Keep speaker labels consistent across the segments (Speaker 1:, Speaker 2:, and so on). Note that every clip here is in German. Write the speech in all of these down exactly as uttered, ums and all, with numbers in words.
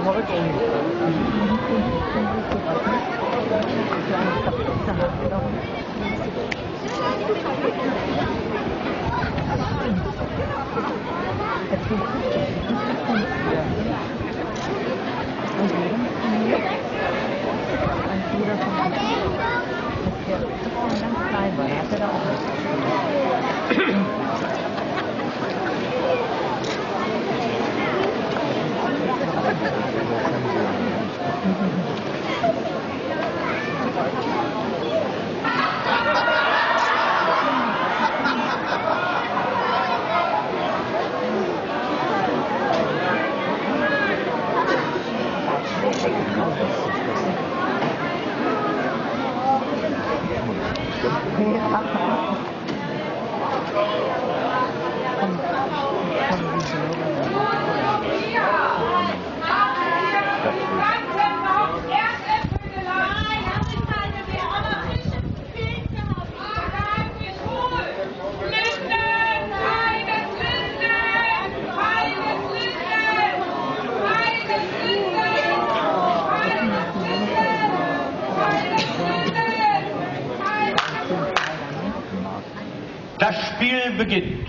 Speaker 1: Das Spiel beginnt.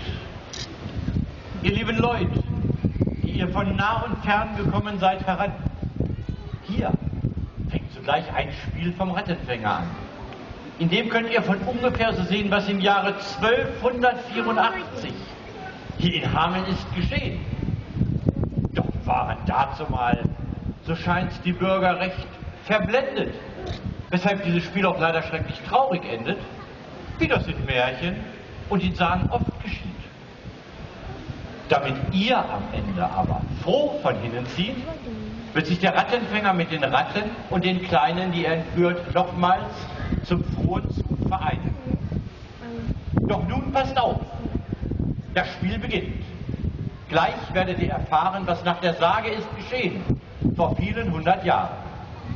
Speaker 1: Ihr lieben Leute, die ihr von nah und fern gekommen seid, heran. Hier fängt sogleich ein Spiel vom Rattenfänger an. In dem könnt ihr von ungefähr so sehen, was im Jahre zwölfhundertvierundachtzig hier in Hameln ist geschehen. Doch waren dazumal, so scheint's, die Bürger recht verblendet, weshalb dieses Spiel auch leider schrecklich traurig endet, wie das in Märchen und in Sagen oft geschieht. Damit ihr am Ende aber froh von hinnen zieht, wird sich der Rattenfänger mit den Ratten und den Kleinen, die er entführt, nochmals zum frohen Zug vereinen. Doch nun passt auf, das Spiel beginnt. Gleich werdet ihr erfahren, was nach der Sage ist geschehen, vor vielen hundert Jahren.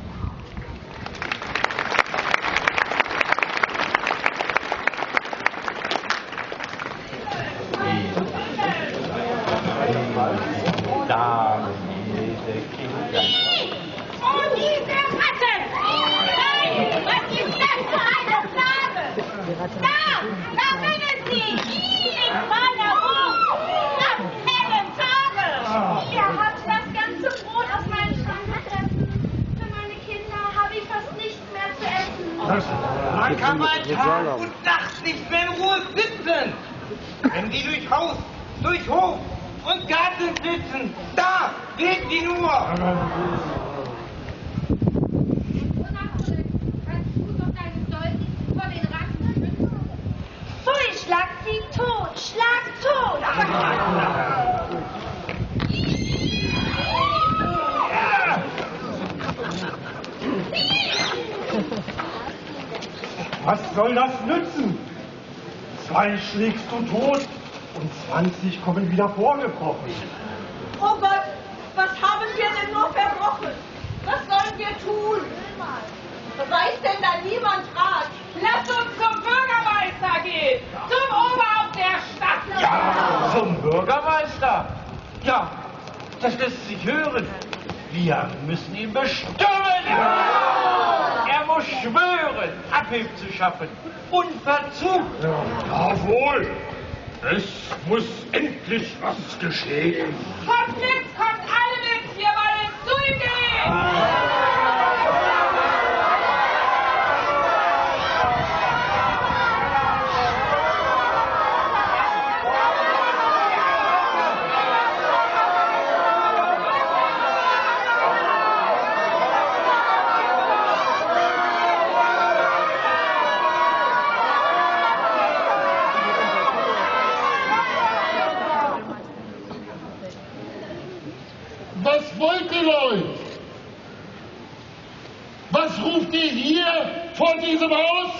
Speaker 1: Da diese Kinder.
Speaker 2: Oh, diese Ratten! Nein, was ist das für eine Plage? Da, da rennen sie! In meiner Wohnung! Am hellen Tage! Ihr habt das ganze Brot aus meinem Schrank gefressen. Für meine Kinder habe ich fast nichts mehr zu essen.
Speaker 3: Man kann mal Tag und Nacht nicht mehr in Ruhe sitzen. Wenn die durch Haus, durch Hof und Garten sitzen, da geht die nur.
Speaker 2: Pfui, schlag sie tot, schlag tot!
Speaker 4: Was soll das nützen? Zwei schlägst du tot und zwanzig kommen wieder vorgebrochen.
Speaker 5: Oh Gott, was haben wir denn nur verbrochen? Was sollen wir tun? Weiß denn da niemand Rat?
Speaker 6: Lass uns zum Bürgermeister gehen! Zum Oberhaupt der Stadt!
Speaker 1: Ja, zum Bürgermeister! Ja, das lässt sich hören. Wir müssen ihn bestürmen! Ja! Er muss schwören, Abhilfe zu schaffen. Unverzugt!
Speaker 4: Jawohl! Es muss endlich was geschehen.
Speaker 6: Kommt mit, kommt alle mit! Wir wollen zu ihm gehen!
Speaker 7: Was wollt ihr, Leute? Was ruft ihr hier vor diesem Haus?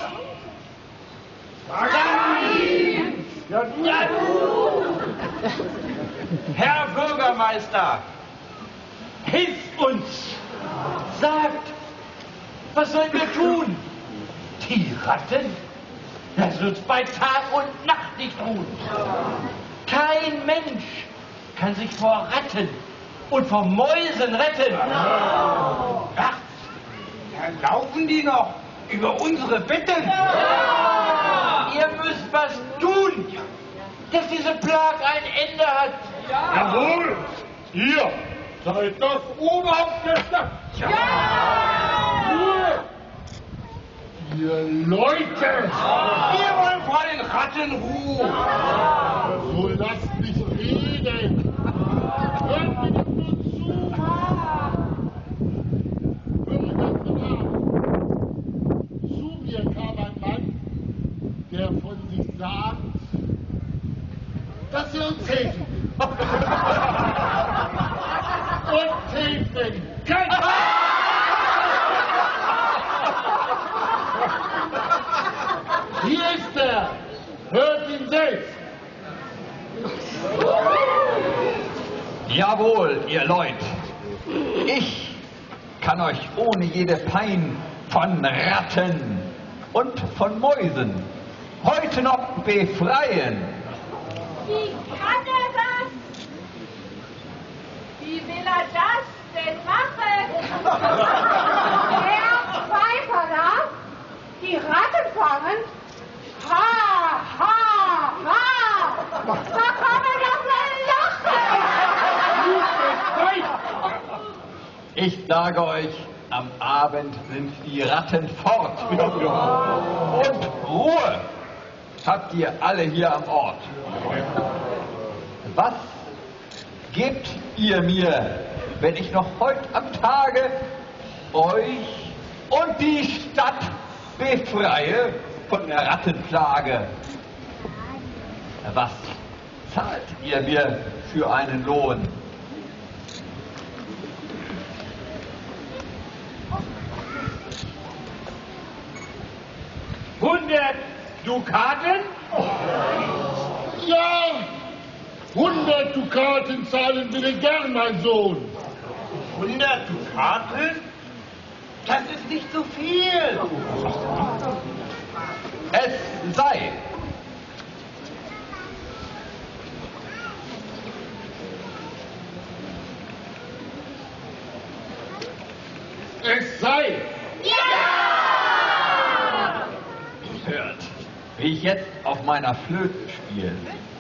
Speaker 4: Ja, du.
Speaker 1: Ja, du. Herr Bürgermeister, hilft uns! Sagt, was sollen wir tun? Die Ratten lassen uns bei Tag und Nacht nicht ruhen. Kein Mensch kann sich vor Ratten und vor Mäusen retten.
Speaker 3: Ach, da laufen die noch über unsere Betten.
Speaker 1: Ihr müsst was tun, dass diese Plage ein Ende hat.
Speaker 7: Jawohl! Ihr seid das Oberhaupt der Stadt! Ruhe! Ihr Leute!
Speaker 3: Wir wollen vor den Ratten Ruhe.
Speaker 7: So lasst mich reden! Hört mir doch nur zu! Hört ganz genau! Zu mir kam ein Mann, der von sich sagt, dass er uns helfen will. Und helfen kann! Hier ist er! Hört ihn selbst!
Speaker 8: Jawohl, ihr Leut. Ich kann euch ohne jede Pein von Ratten und von Mäusen heute noch befreien.
Speaker 2: Wie kann er das? Wie will er das denn machen?
Speaker 5: Der Pfeifer da, die Ratten fangen? Ha, ha, ha! Da kann man doch mal lachen!
Speaker 8: Ich sage euch, am Abend sind die Ratten fort. Und Ruhe habt ihr alle hier am Ort. Was gebt ihr mir, wenn ich noch heute am Tage euch und die Stadt befreie von der Rattenplage? Was zahlt ihr mir für einen Lohn?
Speaker 1: hundert Dukaten?
Speaker 7: Ja, hundert Dukaten zahlen will ich gern, mein Sohn.
Speaker 3: hundert Dukaten? Das ist nicht so viel.
Speaker 8: Es sei.
Speaker 7: Es sei.
Speaker 8: Hört, wie ich jetzt auf meiner Flöte spiele.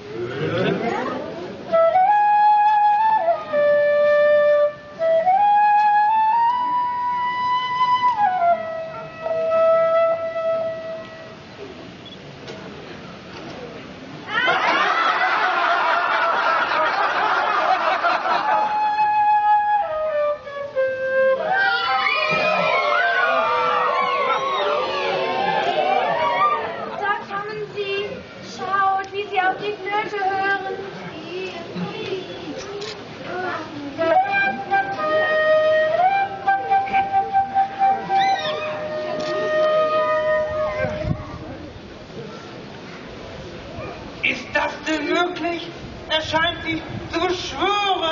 Speaker 3: Ist das denn möglich? Er scheint sich zu beschwören.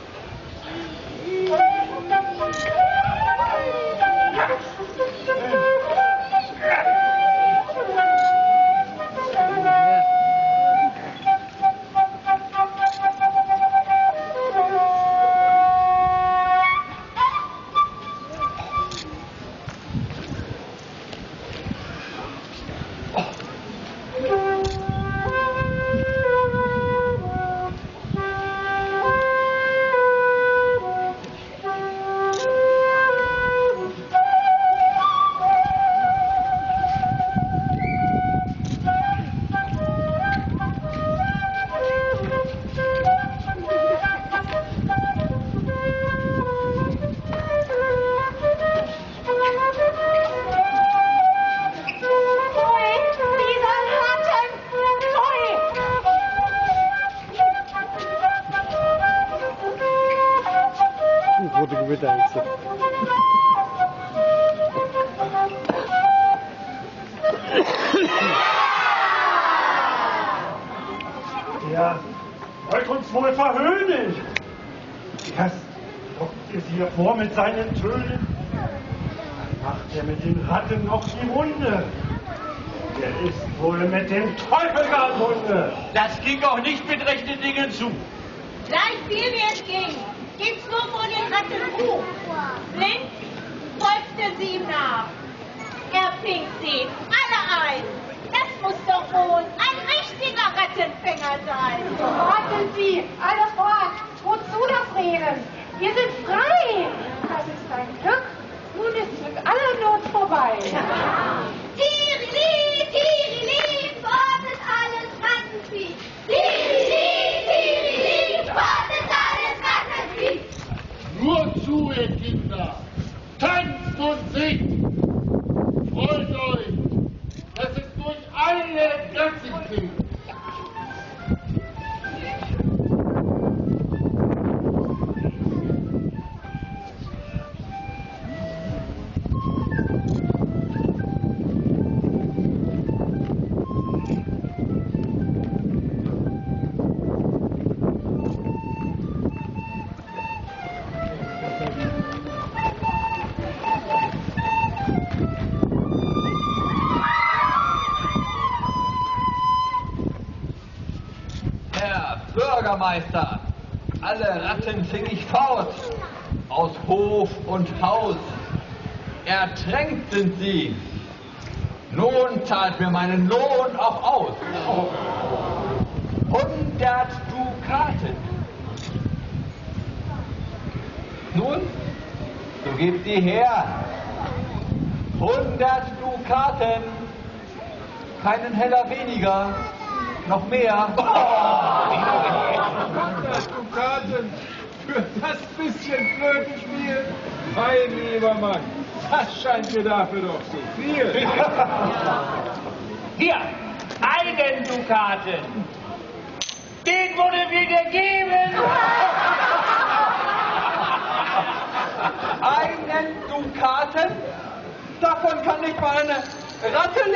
Speaker 4: Der wollt uns wohl verhöhnen. Erst lockt ihr sie hervor mit seinen Tönen, dann macht er mit den Ratten noch die Runde. Der ist wohl mit dem Teufel gar Munde.
Speaker 1: Das ging auch nicht mit rechten Dingen zu.
Speaker 2: Gleich viel wie es ging. Gibt's Rattenbuch. Blind folgte sie ihm nach. Er fing sie alle ein. Das muss doch wohl ein richtiger Rattenfänger sein.
Speaker 9: Warten Sie, alle fort. Wozu das Reden? Wir sind frei. Das ist ein Glück. Nun ist mit aller Not vorbei.
Speaker 2: Tirili, Tirili, wartet alles Rattenvieh. Tirili, Tirili, wartet alles Rattenvieh.
Speaker 7: Nur zu, ihr Kinder. Tanzt und singt. Freut euch, dass es durch alle Gassen klingt.
Speaker 8: Bürgermeister, alle Ratten fing ich fort, aus Hof und Haus. Ertränkt sind sie. Nun zahlt mir meinen Lohn auch aus. Hundert Dukaten. Nun, so gebt sie her. Hundert Dukaten. Keinen Heller weniger. Noch mehr.
Speaker 10: hundert Dukaten für das bisschen Flötenspiel? Mein lieber Mann, das scheint mir dafür doch zu viel.
Speaker 6: Hier, einen Dukaten. Den wurde mir gegeben.
Speaker 8: Einen Dukaten? Davon kann nicht mal eine Ratte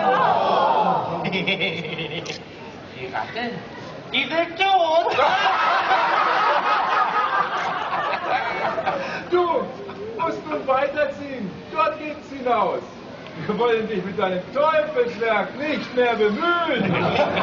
Speaker 8: leben.
Speaker 6: Die Ratte? Die sind tot.
Speaker 10: Du musst nun weiterziehen. Dort geht's hinaus. Wir wollen dich mit deinem Teufelswerk nicht mehr bemühen.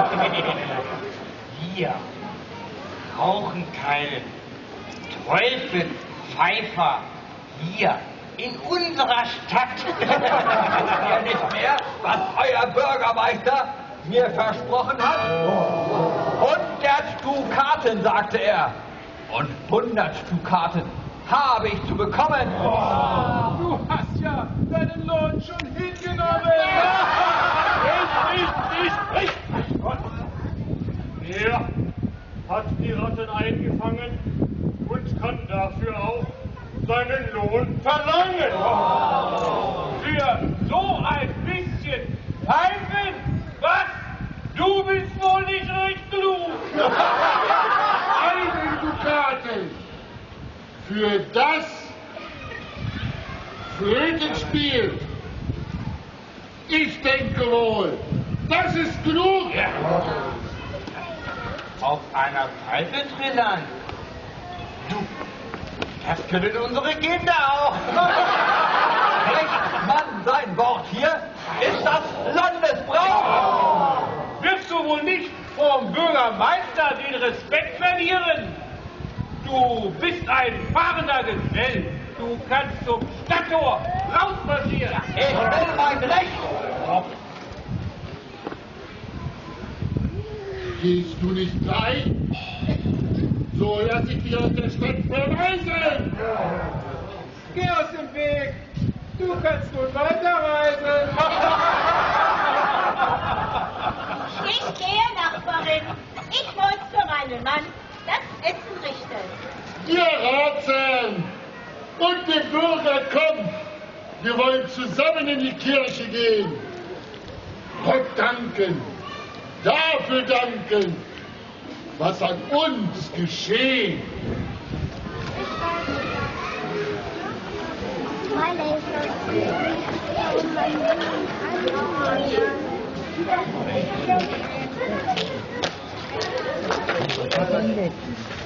Speaker 3: Wir brauchen keinen Teufelspfeifer hier in unserer Stadt.
Speaker 8: Ja, nicht mehr, was euer Bürgermeister mir versprochen hat? Hundert Dukaten, sagte er. Und hundert Dukaten habe ich zu bekommen.
Speaker 10: Oh, du hast ja deinen Lohn schon hingenommen.
Speaker 4: Nicht, nicht, nicht, nicht. Er hat die Ratten eingefangen und kann dafür auch seinen Lohn verlangen.
Speaker 6: Für so ein bisschen Pfeifen? Was? Du bist wohl nicht recht klug.
Speaker 7: Einen Dukaten für das Flötenspiel. Ich denke wohl, das ist genug.
Speaker 3: Ja. Auf einer Pfeife trillern. Du, das können unsere Kinder auch.
Speaker 8: Kriegt man sein Wort hier? Ist das Landesbrauch?
Speaker 6: Wirst du wohl nicht vom Bürgermeister den Respekt verlieren? Du bist ein fahrender Gesell. Du kannst zum Stadttor rausmarschieren.
Speaker 8: Ich will mein Recht.
Speaker 7: Gehst du nicht gleich? So lass ich dich aus der Stadt verweisen.
Speaker 10: Geh aus dem Weg. Du kannst nun weiterreisen.
Speaker 2: Ich gehe, Nachbarin. Ich muss für meinen Mann das Essen richten.
Speaker 7: Wir raten und der Bürger kommt. Wir wollen zusammen in die Kirche gehen. Gott danken, dafür danken, was an uns geschehen.
Speaker 11: Thank you.